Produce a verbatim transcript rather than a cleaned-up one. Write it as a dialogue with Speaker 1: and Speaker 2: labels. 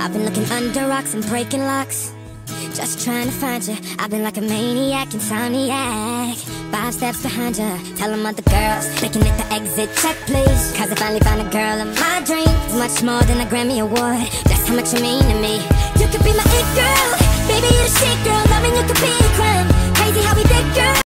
Speaker 1: I've been looking under rocks and breaking locks, just trying to find you. I've been like a maniac, insomniac, five steps behind you. Tell them other girls, making it the exit check, please. Cause I finally found a girl of my dreams. Much more than a Grammy Award, that's how much you mean to me. You could be my it girl, baby, you're the shit girl. Loving you could be a crime, crazy how we did, girl.